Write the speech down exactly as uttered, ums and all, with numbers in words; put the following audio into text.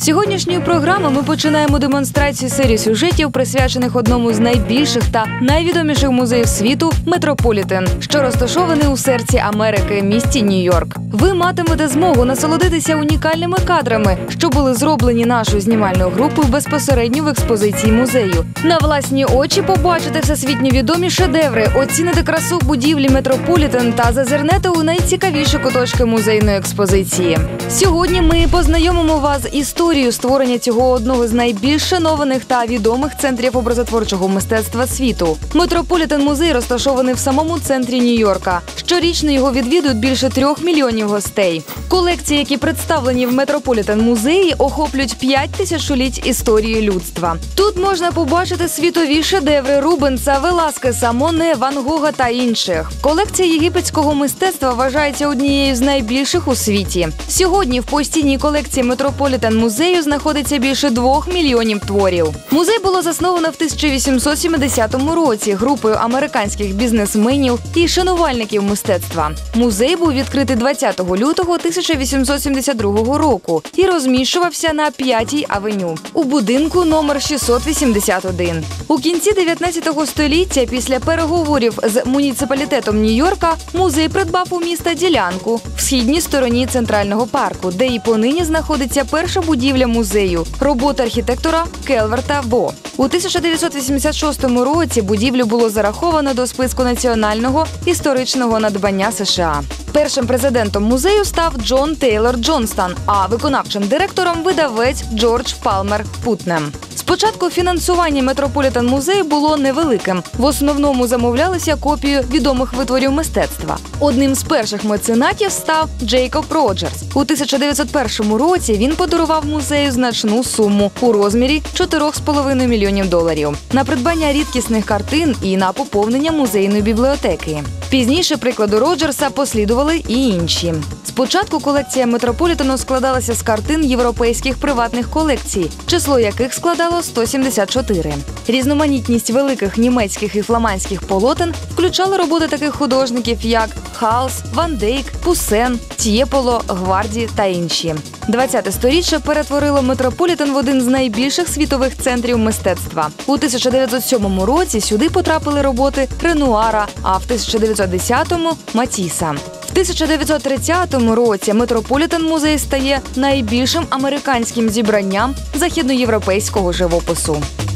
Сьогоднішньої програми ми починаємо демонстрацію серії сюжетів, присвячених одному з найбільших та найвідоміших музеїв світу – Метрополітен, що розташований у серці Америки, місті Нью-Йорк. Ви матимете змогу насолодитися унікальними кадрами, що були зроблені нашою знімальною групою безпосередньо в експозиції музею. На власні очі побачите всесвітньо відомі шедеври, оціните красу будівлі Метрополітен та зазирнете у найцікавіші куточки музейної експозиції. Сьогодні ми познайомимо вас з історією створення цього одного з найбільш шанованих та відомих центрів образотворчого мистецтва світу. Метрополітен-музей розташований в самому центрі Нью-Йорка. Щорічно його відвідують більше трьох мільйонів гостей. Колекції, які представлені в Метрополітен-музеї, охоплюють п'ять тисячоліть історії людства. Тут можна побачити світові шедеври Рубенса, Веласкеса, Моне, Ван Гога та інших. Колекція єгипетського мистецтва вважається однією з найбільших у світі. Сьогодні в постійній колекції Метрополітен-музею знаходиться більше двох мільйонів творів. Музей було засновано в тисяча вісімсот сімдесятому році групою американських бізнесменів і шанувальників мистецтва. Музей був відкритий двадцятого лютого тисяча вісімсот сімдесят другого року і розміщувався на п'ятій авеню у будинку номер шістсот вісімдесят один. У кінці дев'ятнадцятого століття, після переговорів з муніципалітетом Нью-Йорка, музей придбав у міста ділянку в східній стороні Центрального парку, де і понині знаходиться перша будівля музею – робота архітектора Келверта Во. У тисяча дев'ятсот вісімдесят шостому році будівлю було зараховано до списку національного історичного надбання США. Першим президентом музею став Джон Тейлор Джонстон, а виконавчим директором – видавець Джордж Палмер Путнем. Спочатку фінансування Метрополітен-музею було невеликим. В основному замовлялися копії відомих витворів мистецтва. Одним з перших меценатів став Джейкоб Роджерс. У тисяча дев'ятсот першому році він подарував музею значну суму у розмірі чотири з половиною мільйонів доларів на придбання рідкісних картин і на поповнення музейної бібліотеки. Пізніше прикладу Роджерса послідували і інші. Спочатку колекція Метрополітену складалася з картин європейських приватних колекцій, число яких складало сто сімдесят чотири. Різноманітність великих німецьких і фламандських полотен включала роботи таких художників, як Халс, Ван Дейк, Пуссен, Т'єполо, Гварді та інші. двадцяте сторіччя перетворило Метрополітен в один з найбільших світових центрів мистецтва. У тисяча дев'ятсот сьомому році сюди потрапили роботи Ренуара, а в тисяча дев'ятсот десятому – Матіса. В тисяча дев'ятсот тридцятому році Метрополітен-музей стає найбільшим американським зібранням західноєвропейського живопису.